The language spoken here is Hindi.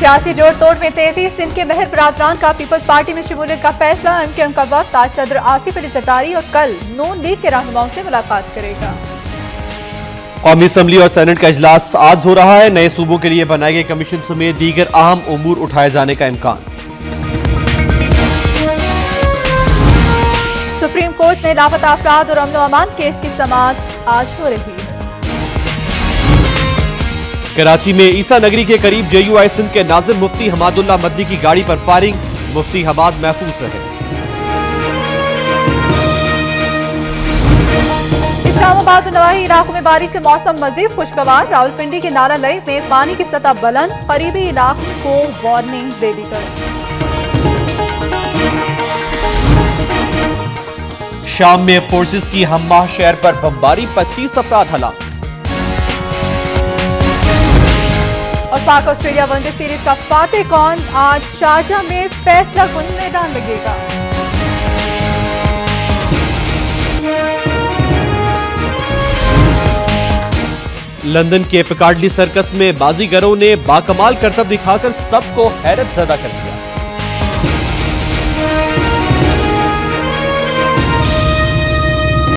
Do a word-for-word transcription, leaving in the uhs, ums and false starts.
सियासी जोड़ तोड़ में तेजी। सिंध के महर बरादरान का पीपल्स पार्टी में शमूलियत का फैसला। एमक्यूएम का वक्त आज सदर आसिफ अली जरदारी और कल नून लीग के रहनुमाओं से मुलाकात करेगा। कौमी असम्बली और सेनेट का इजलास आज हो रहा है। नए सूबों के लिए बनाए गए कमीशन समेत दीगर अहम उमूर उठाए जाने का इम्कान। सुप्रीम कोर्ट में लापता अफराद और अमन अमान केस की समाअत आज हो रही है। कराची में ईसा नगरी के करीब जेयूआई सिंध के नाजिम मुफ्ती हमादुल्लाह मदनी की गाड़ी पर फायरिंग। मुफ्ती हमाद महफूज रहे। इस्लामाबाद और नवाही इलाकों में बारिश से मौसम मजीद खुशगवार। रावलपिंडी के नाला लई में पानी की सतह बुलंद। करीबी इलाकों को वार्निंग दे दी गई। शाम में फोर्सेस की हम्माह शहर पर बमबारी, पच्चीस अफराद हलाक। और पाक ऑस्ट्रेलिया वनडे सीरीज का फातेह कौन, आज शारजाह में फैसला कुन मैदान लगेगा। लंदन के पिकार्डली सर्कस में बाजीगरों ने बाकमाल करतब दिखाकर सबको हैरत ज़दा कर दिया।